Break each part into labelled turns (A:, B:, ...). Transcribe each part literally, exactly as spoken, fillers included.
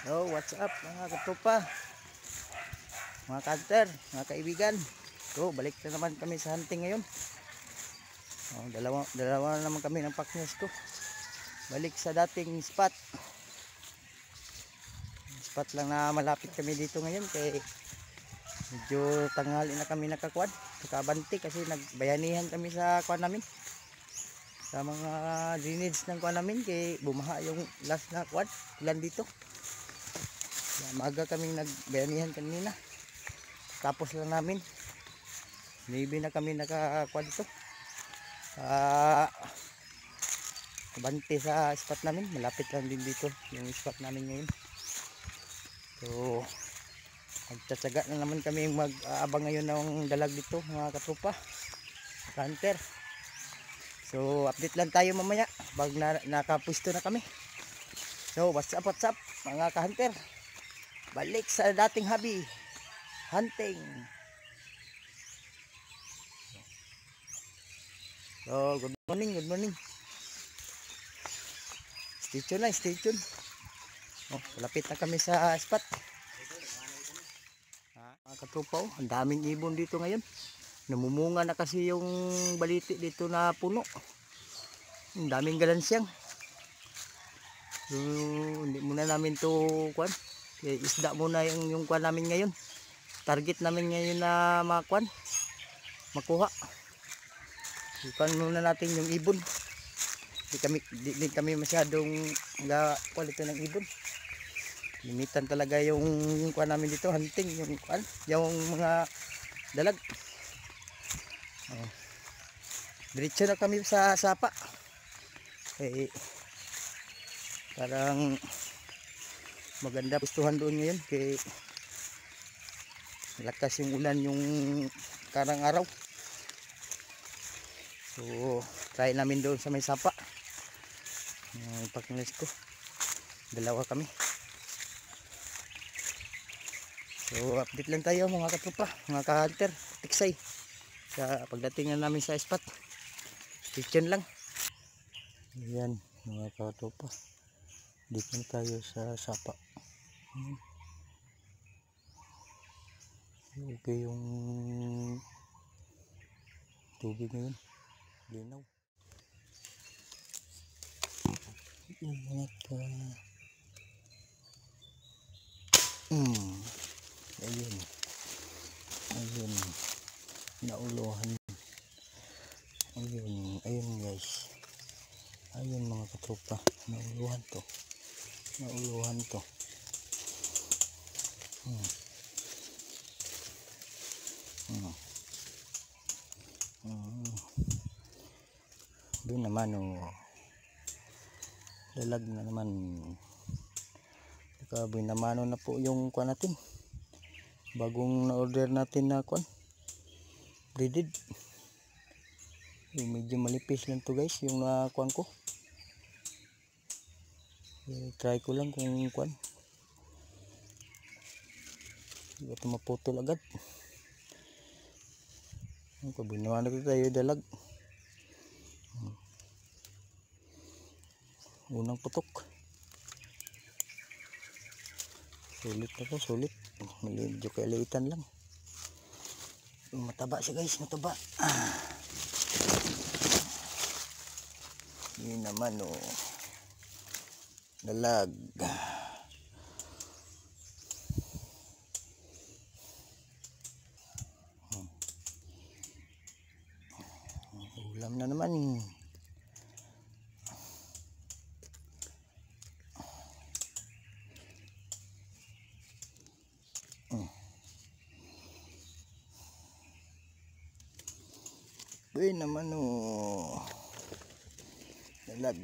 A: So, what's up mga katropa, mga kanter, mga kaibigan. So, balik na naman kami sa hunting ngayon. Oh, dalawa, dalawa na naman kami ng partners ko. Balik sa dating spot. Spot lang na malapit kami dito ngayon kay medyo tanghali na kami nakakuan. Nakabanti kasi nagbayanihan kami sa kuan namin. Sa mga drainage ng kuan namin kay bumaha yung last na kuan. Ulan dito. Maaga kaming nagbayanihan kanina. Tapos lang namin. Maybe na kami nakakuha dito. Uh, Kabante sa spot namin. Malapit lang din dito yung spot namin ngayon. So, magtsatsaga na naman kami mag-aabang ngayon ng dalag dito mga katropa. Hunter. So, update lang tayo mamaya. Pag na, nakapwisto na kami. So, what's up, what's up mga ka-hunter. Balik sa dating hobby, hunting. So, good morning, good morning. Stay tuned na, stay tuned. Oh, malapit na kami sa spot. Ah, mga katropa, oh, ang daming ibon dito ngayon. Namumunga na kasi yung baliti dito na puno. Ang daming galansyang. So, hindi muna namin to kuan. Okay, isda muna yung, yung kuan namin ngayon. Target namin ngayon na makuan, makuha. Kuan muna natin yung ibon. Di kami di, di kami masyadong ga quality ng ibon. Limitan talaga yung, yung kuan namin dito, hunting yung kuan, yung mga dalag. Oh. Diretso na kami sa sapa. Eh, parang maganda pustuhan doon ngayon kay lakas yung ulan yung karang araw. So try namin doon sa may sapa. Yung partners ko, dalawa kami. So update lang tayo mga katropa, mga ka-hunter, tiksay sa pagdating na namin sa spot. Stay lang. Ayan mga katropa, dito tayo sa sapa. Hmm. Okay yung tubig ngayon, linaw. Yung mga pa hmm. Ayun, ayun, nauluhan. Ayun, ayun guys, ayun mga katropa, nauluhan to, nauluhan to. Hmm. Hmm. Hmm. Doon naman oh, lalag na naman. Saka binamano na po yung kuan natin, bagong na order natin na kuan, breeded. Yung medyo malipis lang to guys yung na kuan ko. E, try ko lang kung kuan ito maputol agad. Kung binamano ko tayo dalag, unang putok, sulit na to, sulit. Medyo kailitan lang, mataba siya guys, mataba. Ah. Yun naman oh, dalag. Hmm. Ulam na naman. Hmm. Uy naman oh, dalag.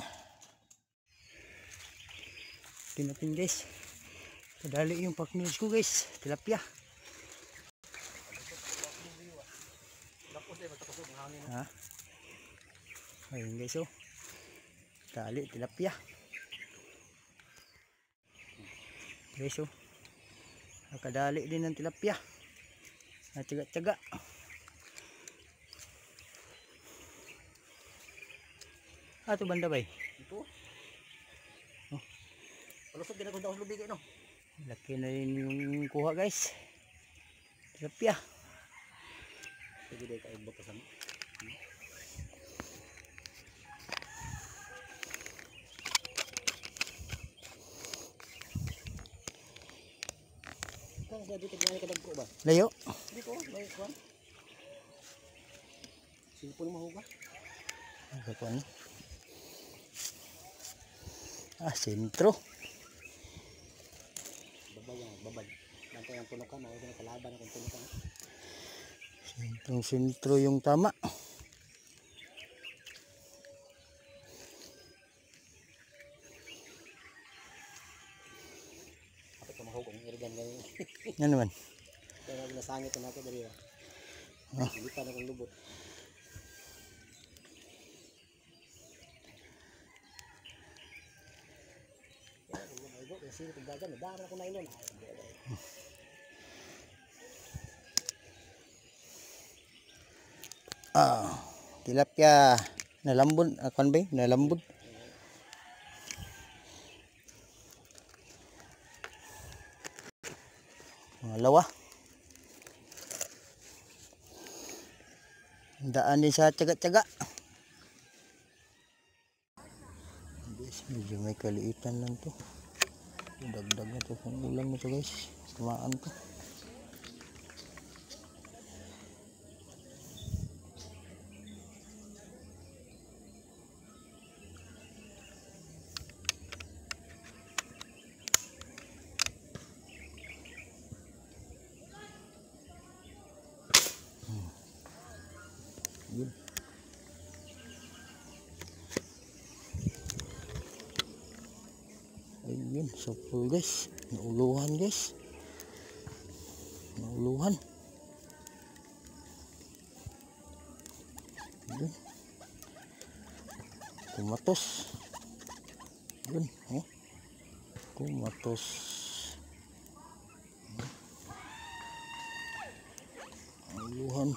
A: Tinatin guys, kadali yung partners ko guys, tilapia. Ha? Ayun guys oh, dali tilapia guys oh, nakadali din ng tilapia. Natsaga-tsaga. Ah, ito banda ba eh? Ito? Oh.
B: Palusot din ako daw sa lubig no.
A: Laki na rin yung kuha guys. Tilapia.
B: Sige dai kay botasan. Kang sa dito kay kadagko ba?
A: Layo.
B: Dito may kwan. Silpon mo ba?
A: Ano ko ano? Ah, sentro.
B: Babad yan, babad. Bantay ang tunukan, ako din kalaban akong tunukan.
A: Sentrong sentro yung tama.
B: Ako tumahog kung irigan ganyan.
A: Ano naman?
B: Kaya ginasangit na ako dali.
A: Ah.
B: Hindi pa na kong lubot. Kaya kung lumaygo, kung sino kong dagan, dara ko na inon.
A: Ah, tilapia. Nalambod, akan ba? Nalambod. Malawa. Daan din sa tiyaga-tiyaga. Medyo may kaliitan lang to. Dagdag na to kung ulam na to guys. Tumaan to. Yun. Ayun, supul guys. Nauluhan guys. Nauluhan. Yun. Kumatos. Yun, oh. Kumatos. Nauluhan.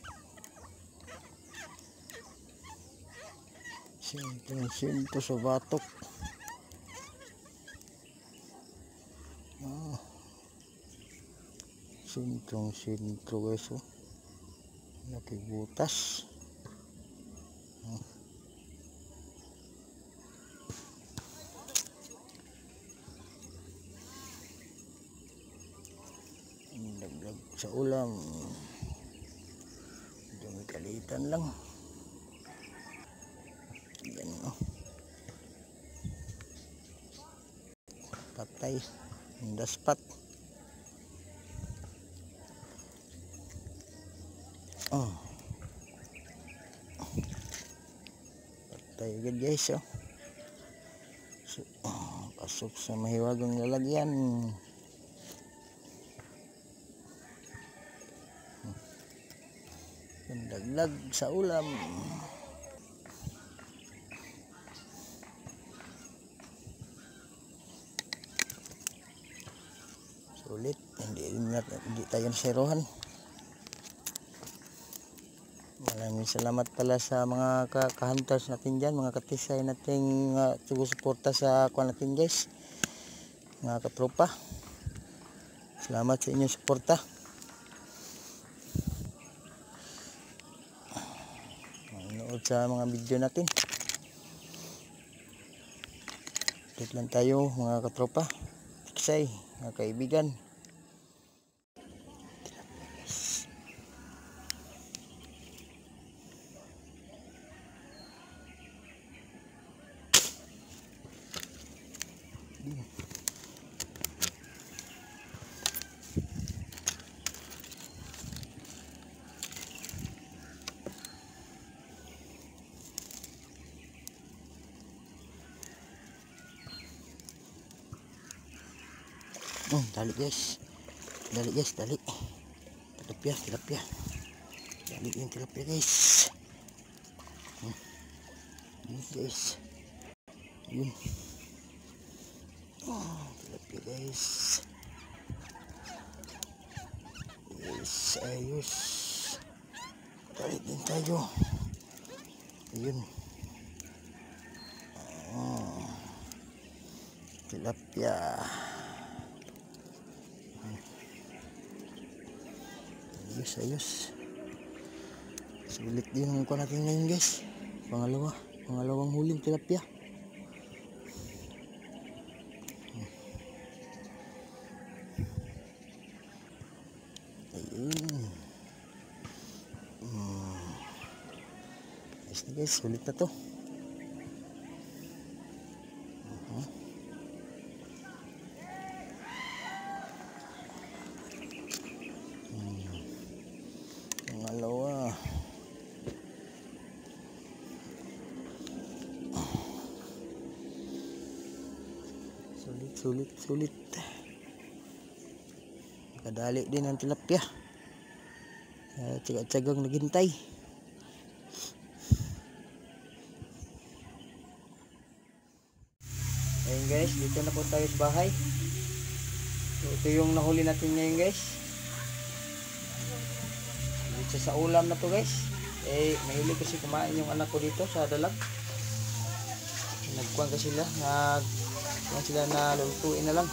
A: Sentro-sentro sa batok. Ah. Sentro-sentro guys, oh. Nakibutas. Ah. Dagdag sa ulam. Medyo may kalitan lang. Yan, oh. Patay. Daspat. Oh. Patay agad guys, oh. So, oh, pasok sa mahiwagang lalagyan. Dagdag sa ulam. Sulit, hindi, hindi tayo naserohan. Maraming salamat pala sa mga kahunters natin dyan, mga katisay nating uh, suporta sa kuha natin guys, mga katropa. Salamat sa inyong suporta. Manood sa mga video natin. Dito lang tayo mga katropa, katisay, mga kaibigan. Oh, dali guys. Dali guys, dali. Tilapia, tilapia. Dali yung tilapia guys. Hmm. Yun guys. Yun. Oh, tilapia guys. Yes, ayos. Dali din tayo. Ayun. Oh. tilapia. Ayos, ayos. Sulit din ang kuha natin ngayon guys. Pangalawa, pangalawang huling tilapia. Ayun. Hmm. Ayos na guys, sulit na to. Uh-huh. Hmm. Pangalawa. Sulit, sulit, sulit. Kadali din ang tilapia. Uh, Tsaga-tsagang naghintay. Ayun guys, dito na po tayo sa bahay. So, ito yung nahuli natin ngayon guys. Dito sa ulam na to guys. Eh, mahilig kasi kumain yung anak ko dito sa dalag. Nagkuhan kasi sila. Nagkuhan sila na lulutuin na lang.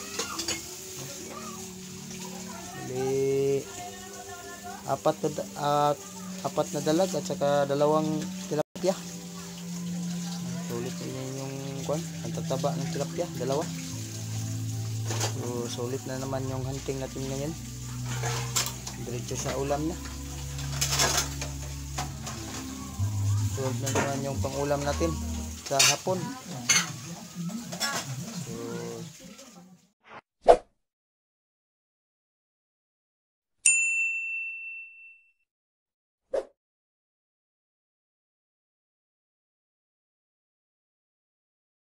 A: Bali, apat na, uh, apat na dalag at saka dalawang tilapia. Sulit na yung kuhan. Ang tataba ng tilapia. Dalawa. So, sulit na naman yung hunting natin ngayon. Diretso sa ulam na. Sulit na naman yung pang-ulam natin sa hapon.